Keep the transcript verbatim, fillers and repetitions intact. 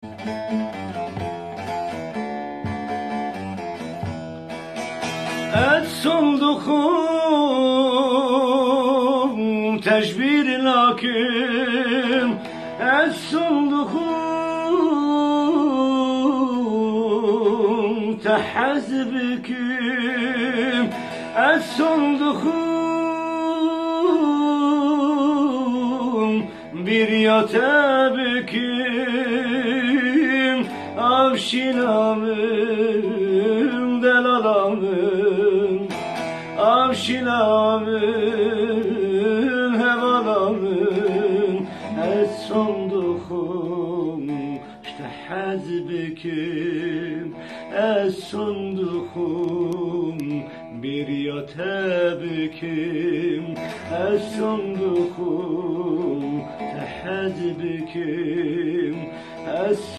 الصندوق تجبير لكن الصندوق تحزبك الصندوق bir yatabek avşilamım delalamım avşilamım hevalamım es-sondukum işte hazbekim es-sondukum bir yatabkim es-sondukum tehazbekim es